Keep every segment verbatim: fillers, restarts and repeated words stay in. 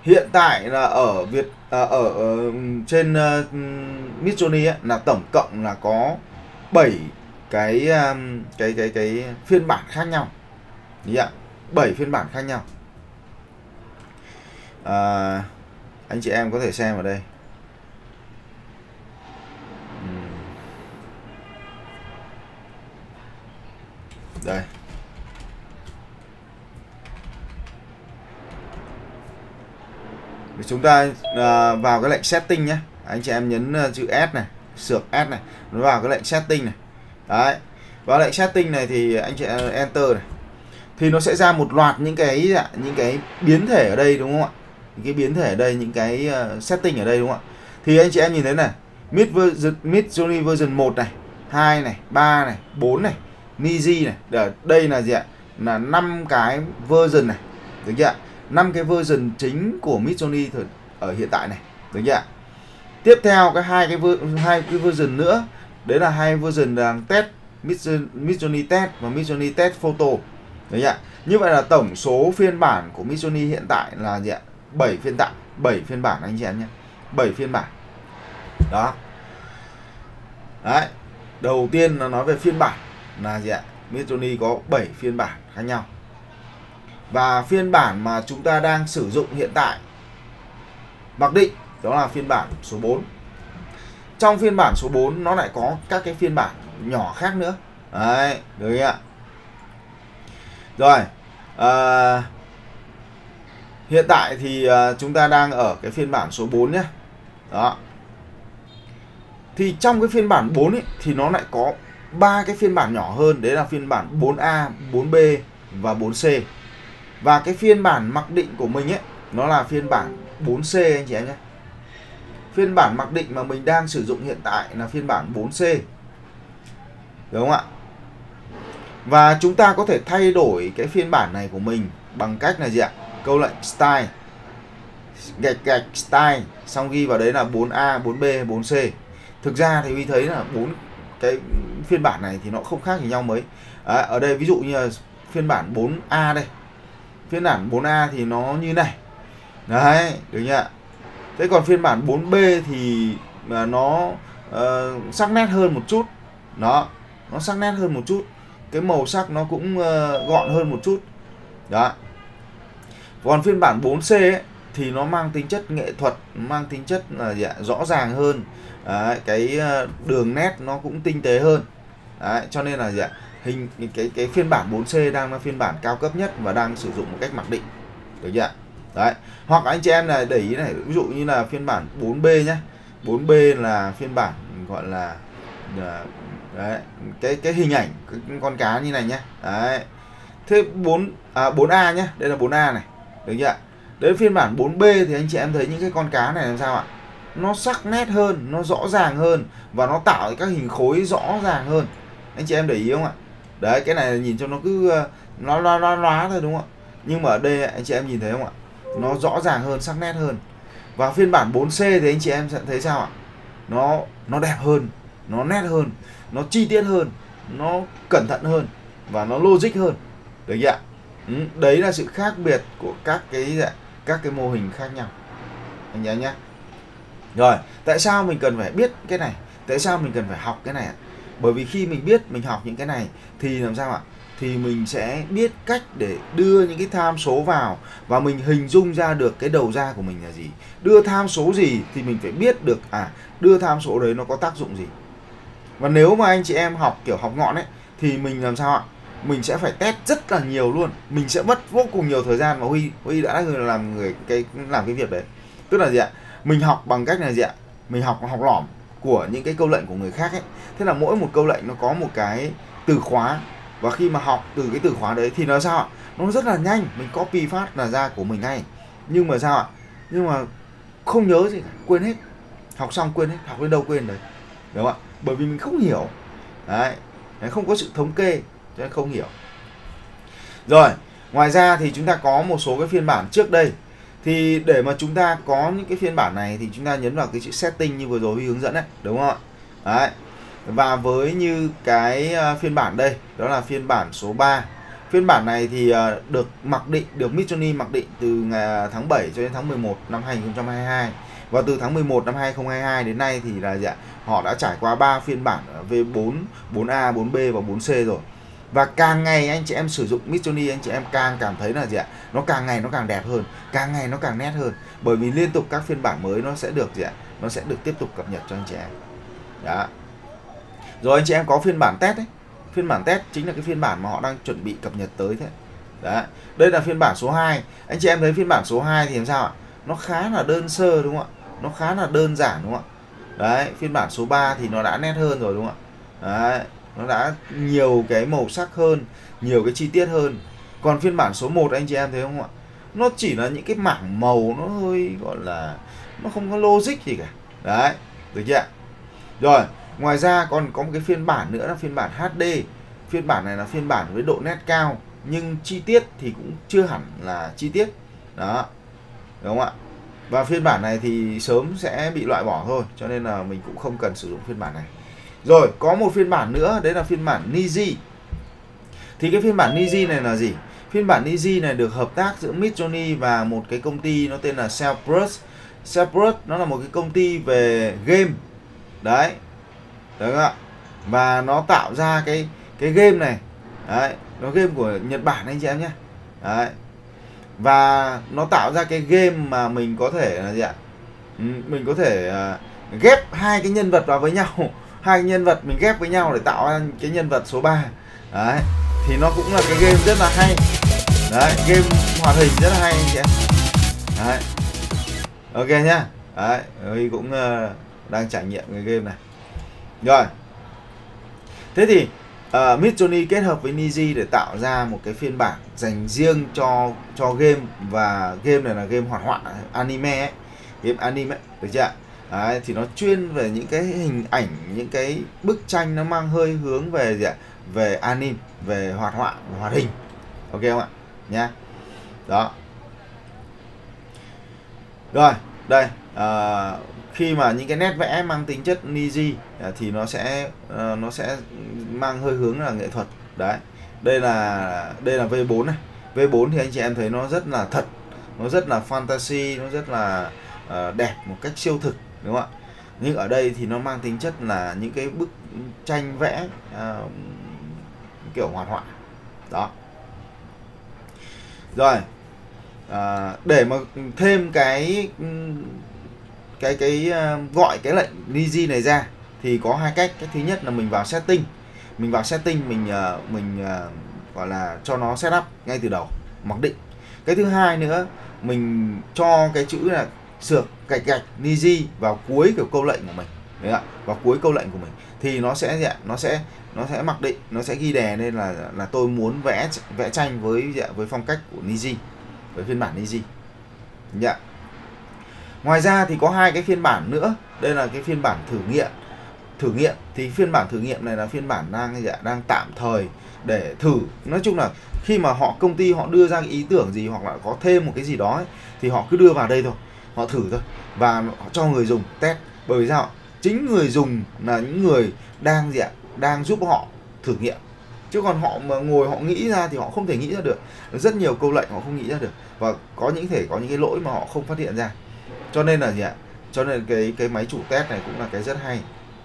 hiện tại là ở Việt à, ở, ở trên uh, Midjourney ấy, là tổng cộng là có bảy cái um, cái cái cái phiên bản khác nhau. Dạ, bảy phiên bản khác nhau. À, anh chị em có thể xem ở đây. Đây. Chúng ta à, vào cái lệnh setting nhé. Anh chị em nhấn uh, chữ S này, sược S này, nó vào cái lệnh setting này. Đấy. Vào lệnh setting này thì anh chị em enter này. Thì nó sẽ ra một loạt những cái những cái biến thể ở đây, đúng không ạ? Những cái biến thể ở đây, những cái uh, setting ở đây, đúng không ạ? Thì anh chị em nhìn thấy này, Mid version, Midjourney version một này, hai này, ba này, bốn này, Miji này. Ở đây là gì ạ? Là năm cái version này. Được chưa ạ? năm cái version chính của Midjourney ở hiện tại này. Được chưa ạ? Tiếp theo cái hai cái hai cái version nữa, đấy là hai version đang test, Midjourney test và Midjourney test photo. Đấy ạ. Như vậy là tổng số phiên bản của Midjourney hiện tại là gì ạ? bảy phiên bản, bảy phiên bản anh chị em nhé. bảy phiên bản. Đó. Đấy. Đầu tiên là nói về phiên bản là gì ạ? Midjourney có bảy phiên bản khác nhau. Và phiên bản mà chúng ta đang sử dụng hiện tại mặc định đó là phiên bản số bốn. Trong phiên bản số bốn nó lại có các cái phiên bản nhỏ khác nữa. Đấy, được ạ. Rồi, à, hiện tại thì à, chúng ta đang ở cái phiên bản số bốn nhé. Đó. Thì trong cái phiên bản bốn ấy, thì nó lại có ba cái phiên bản nhỏ hơn, đấy là phiên bản bốn A, bốn B và bốn C. Và cái phiên bản mặc định của mình ấy, nó là phiên bản bốn C anh chị em nhé. Phiên bản mặc định mà mình đang sử dụng hiện tại là phiên bản bốn C. Đúng không ạ? Và chúng ta có thể thay đổi cái phiên bản này của mình bằng cách là gì ạ? Câu lệnh style, gạch gạch style, xong ghi vào đấy là bốn A, bốn B, bốn C. Thực ra thì Huy thấy là bốn cái phiên bản này thì nó không khác gì nhau mấy. À, ở đây ví dụ như là phiên bản bốn A đây. Phiên bản bốn A thì nó như này. Đấy, được nhỉ? Thế còn phiên bản bốn B thì nó uh, sắc nét hơn một chút. Đó, nó sắc nét hơn một chút. Cái màu sắc nó cũng uh, gọn hơn một chút. Đó. Còn phiên bản bốn C ấy, thì nó mang tính chất nghệ thuật, mang tính chất là gì ạ? Rõ ràng hơn. Đấy, cái đường nét nó cũng tinh tế hơn. Đấy, cho nên là gì ạ? Hình cái cái phiên bản bốn C đang là phiên bản cao cấp nhất và đang sử dụng một cách mặc định. Được chưa ạ? Đấy. Hoặc anh chị em này để ý này, ví dụ như là phiên bản bốn B nhé. bốn B là phiên bản gọi là đấy, cái cái hình ảnh cái con cá như này nhé. Đấy. Thế bốn à, bốn A nhé, đây là bốn A này. Được chưa ạ? Đến phiên bản bốn B thì anh chị em thấy những cái con cá này làm sao ạ? Nó sắc nét hơn, nó rõ ràng hơn và nó tạo các hình khối rõ ràng hơn. Anh chị em để ý không ạ? Đấy, cái này nhìn cho nó cứ nó loa loa loá thôi đúng không ạ? Nhưng mà ở đây anh chị em nhìn thấy không ạ? Nó rõ ràng hơn, sắc nét hơn. Và phiên bản bốn C thì anh chị em sẽ thấy sao ạ? Nó nó đẹp hơn, nó nét hơn, nó chi tiết hơn, nó cẩn thận hơn và nó logic hơn. Được chưa ạ? Ừ, đấy là sự khác biệt của các cái các cái mô hình khác nhau. Anh nhớ nhé. Rồi, tại sao mình cần phải biết cái này? Tại sao mình cần phải học cái này ạ? Bởi vì khi mình biết, mình học những cái này thì làm sao ạ? Thì mình sẽ biết cách để đưa những cái tham số vào và mình hình dung ra được cái đầu ra của mình là gì. Đưa tham số gì thì mình phải biết được à, đưa tham số đấy nó có tác dụng gì. Và nếu mà anh chị em học kiểu học ngọn ấy thì mình làm sao ạ? Mình sẽ phải test rất là nhiều luôn. Mình sẽ mất vô cùng nhiều thời gian mà Huy Huy đã làm người cái làm cái việc đấy. Tức là gì ạ? Mình học bằng cách là gì ạ? Mình học học lỏm của những cái câu lệnh của người khác ấy. Thế là mỗi một câu lệnh nó có một cái từ khóa. Và khi mà học từ cái từ khóa đấy thì nó sao ạ? Nó rất là nhanh. Mình copy phát là ra của mình ngay. Nhưng mà sao ạ? Nhưng mà không nhớ gì cả. Quên hết. Học xong quên hết. Học đến đâu quên đấy. Đúng không ạ? Bởi vì mình không hiểu. Đấy. Không có sự thống kê cho nên không hiểu. Rồi. Ngoài ra thì chúng ta có một số cái phiên bản trước đây. Thì để mà chúng ta có những cái phiên bản này thì chúng ta nhấn vào cái chữ setting như vừa rồi Huy hướng dẫn đấy, đúng không ạ? Đấy. Và với như cái phiên bản đây, đó là phiên bản số ba. Phiên bản này thì uh, được mặc định, được Midjourney mặc định từ ngày tháng bảy cho đến tháng mười một năm hai nghìn không trăm hai mươi hai. Và từ tháng mười một năm hai nghìn không trăm hai mươi hai đến nay thì là dạ, họ đã trải qua ba phiên bản V bốn, bốn A, bốn B và bốn C rồi. Và càng ngày anh chị em sử dụng Midjourney, anh chị em càng cảm thấy là gì ạ? Nó càng ngày nó càng đẹp hơn, càng ngày nó càng nét hơn. Bởi vì liên tục các phiên bản mới nó sẽ được gì ạ? Nó sẽ được tiếp tục cập nhật cho anh chị em. Đó. Rồi anh chị em có phiên bản test ấy. Phiên bản test chính là cái phiên bản mà họ đang chuẩn bị cập nhật tới thế. Đấy. Đây là phiên bản số hai. Anh chị em thấy phiên bản số hai thì làm sao ạ? Nó khá là đơn sơ đúng không ạ? Nó khá là đơn giản đúng không ạ? Đấy, phiên bản số ba thì nó đã nét hơn rồi đúng không ạ? Đấy, nó đã nhiều cái màu sắc hơn, nhiều cái chi tiết hơn. Còn phiên bản số một anh chị em thấy không ạ? Nó chỉ là những cái mảng màu nó hơi gọi là nó không có logic gì cả. Đấy, được chưa ạ? Rồi, ngoài ra còn có một cái phiên bản nữa là phiên bản hát đê. Phiên bản này là phiên bản với độ nét cao nhưng chi tiết thì cũng chưa hẳn là chi tiết. Đó. Đúng không ạ? Và phiên bản này thì sớm sẽ bị loại bỏ thôi, cho nên là mình cũng không cần sử dụng phiên bản này. Rồi, có một phiên bản nữa, đấy là phiên bản Niji. Thì cái phiên bản Niji này là gì? Phiên bản Niji này được hợp tác giữa Midjourney và một cái công ty nó tên là Cellbrush. Cellbrush nó là một cái công ty về game. Đấy. Đấy không ạ? Và nó tạo ra cái cái game này. Đấy, nó game của Nhật Bản anh chị em nhé. Đấy. Và nó tạo ra cái game mà mình có thể là gì ạ? Mình có thể uh, ghép hai cái nhân vật vào với nhau. Hai nhân vật mình ghép với nhau để tạo ra cái nhân vật số ba. Đấy. Thì nó cũng là cái game rất là hay. Đấy, game hoạt hình rất là hay anh chị em. Đấy. Ok nhá. Đấy, mình cũng uh, đang trải nghiệm cái game này. Rồi. Thế thì uh, Midjourney kết hợp với Niji để tạo ra một cái phiên bản dành riêng cho cho game, và game này là game hoạt họa anime ấy. Game anime ấy, được chưa ạ? Đấy, thì nó chuyên về những cái hình ảnh, những cái bức tranh nó mang hơi hướng về gì ạ? Về anime, về hoạt họa, hoạt hình. Ok không ạ? Nhá. Đó. Rồi, đây. Uh, khi mà những cái nét vẽ mang tính chất Niji thì nó sẽ uh, nó sẽ mang hơi hướng là nghệ thuật. Đấy. Đây là đây là V bốn này. V bốn thì anh chị em thấy nó rất là thật, nó rất là fantasy, nó rất là uh, đẹp một cách siêu thực, đúng không ạ? Nhưng ở đây thì nó mang tính chất là những cái bức tranh vẽ uh, kiểu hoạt họa. Đó. Rồi. Uh, để mà thêm cái cái cái uh, gọi cái lệnh Niji này ra thì có hai cách. Cái thứ nhất là mình vào setting, mình vào setting mình uh, mình uh, gọi là cho nó setup ngay từ đầu, mặc định. Cái thứ hai nữa, mình cho cái chữ là sược gạch gạch Niji vào cuối kiểu câu lệnh của mình. Đấy ạ, vào cuối câu lệnh của mình thì nó sẽ dạ, nó sẽ nó sẽ mặc định, nó sẽ ghi đè lên là là tôi muốn vẽ vẽ tranh với dạ, với phong cách của Niji, với phiên bản Niji. Dạ. Ngoài ra thì có hai cái phiên bản nữa. Đây là cái phiên bản thử nghiệm. Thử nghiệm thì phiên bản thử nghiệm này là phiên bản đang dạ, đang tạm thời để thử. Nói chung là khi mà họ công ty họ đưa ra cái ý tưởng gì hoặc là có thêm một cái gì đó ấy, thì họ cứ đưa vào đây thôi, họ thử thôi và họ cho người dùng test. Bởi vì sao? Chính người dùng là những người đang gì ạ? Đang giúp họ thử nghiệm. Chứ còn họ mà ngồi họ nghĩ ra thì họ không thể nghĩ ra được. Rất nhiều câu lệnh họ không nghĩ ra được, và có những thể có những cái lỗi mà họ không phát hiện ra. Cho nên là gì ạ? Cho nên cái cái máy chủ test này cũng là cái rất hay.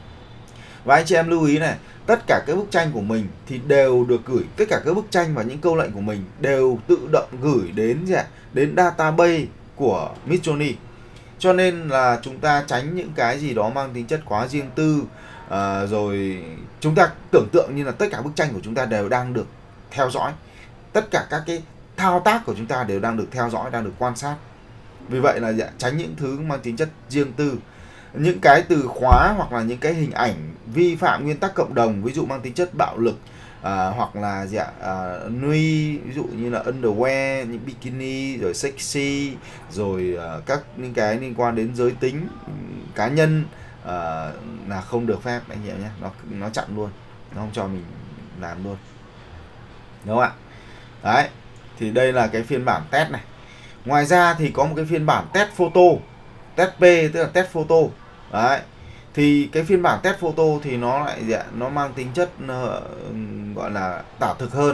Và anh chị em lưu ý này, tất cả các bức tranh của mình thì đều được gửi, tất cả các bức tranh và những câu lệnh của mình đều tự động gửi đến gì ạ? Đến database của Midjourney. Cho nên là chúng ta tránh những cái gì đó mang tính chất quá riêng tư. À, rồi chúng ta tưởng tượng như là tất cả bức tranh của chúng ta đều đang được theo dõi, tất cả các cái thao tác của chúng ta đều đang được theo dõi, đang được quan sát. Vì vậy là tránh những thứ mang tính chất riêng tư, những cái từ khóa hoặc là những cái hình ảnh vi phạm nguyên tắc cộng đồng, ví dụ mang tính chất bạo lực, à, hoặc là gì ạ, à, nude, ví dụ như là underwear, những bikini, rồi sexy, rồi à, các những cái liên quan đến giới tính cá nhân, à, là không được phép anh chị em nhé. Nó nó chặn luôn, nó không cho mình làm luôn, đúng không ạ? Đấy, thì đây là cái phiên bản test này. Ngoài ra thì có một cái phiên bản test photo, test P, tức là test photo. Đấy, thì cái phiên bản test photo thì nó lại dạ, nó mang tính chất uh, gọi là tả thực hơn,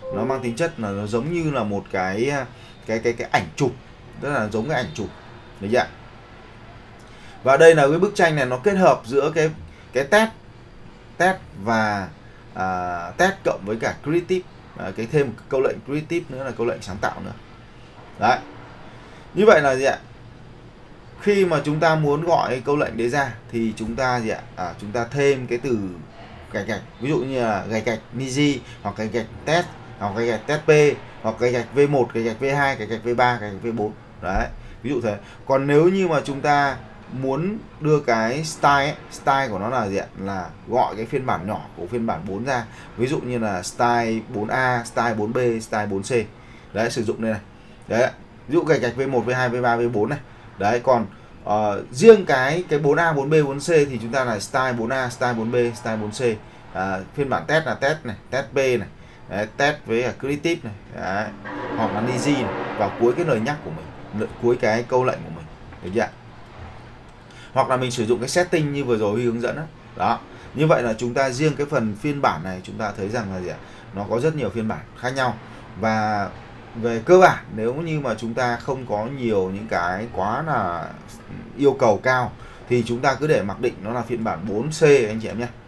nó mang tính chất là nó giống như là một cái cái cái cái ảnh chụp, rất là giống cái ảnh chụp đấy ạ. Và đây là cái bức tranh này nó kết hợp giữa cái cái test test và à, test cộng với cả creative, à, cái thêm một câu lệnh creative nữa là câu lệnh sáng tạo nữa. Đấy, như vậy là gì ạ, khi mà chúng ta muốn gọi câu lệnh đấy ra thì chúng ta gì ạ, à, chúng ta thêm cái từ gạch gạch, ví dụ như là gạch gạch niji, hoặc gạch gạch test, hoặc gạch gạch test p, hoặc gạch gạch v một, gạch gạch v hai, gạch gạch v ba, gạch gạch v bốn. Đấy, ví dụ thế. Còn nếu như mà chúng ta muốn đưa cái style ấy, style của nó là gì ạ, là gọi cái phiên bản nhỏ của phiên bản bốn ra, ví dụ như là style bốn a, style bốn b, style bốn c. Đấy, sử dụng đây này. Đấy, ví dụ gạch gạch v một, v hai, v ba, v bốn này. Đấy, còn uh, riêng cái cái bốn a, bốn b, bốn c thì chúng ta là style bốn a, style bốn b, style bốn c. À, phiên bản test là test này, test p này. Đấy, test với cả creative này. Đấy, hoặc là niji này, vào cuối cái lời nhắc của mình, cuối cái câu lệnh của mình. Được chưa? Hoặc là mình sử dụng cái setting như vừa rồi Huy hướng dẫn đó. Đó. Như vậy là chúng ta riêng cái phần phiên bản này chúng ta thấy rằng là gì ạ? Nó có rất nhiều phiên bản khác nhau. Và về cơ bản nếu như mà chúng ta không có nhiều những cái quá là yêu cầu cao thì chúng ta cứ để mặc định nó là phiên bản bốn c anh chị em nhé.